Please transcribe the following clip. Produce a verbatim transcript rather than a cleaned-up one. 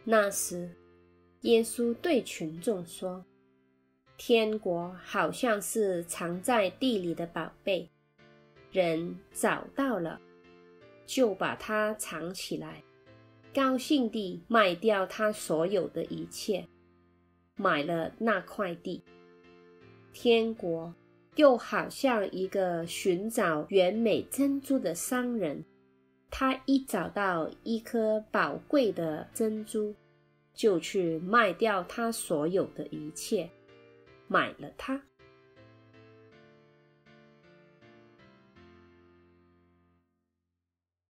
那时，耶稣对群众说，天国好像是藏在地里的宝贝，人找到了，就把它藏起来，高兴地卖掉他所有的一切，买了那块地。天国又好像一个寻找原美珍珠的商人，他一找到一颗宝贵的珍珠，就去卖掉他所有的一切，买了它。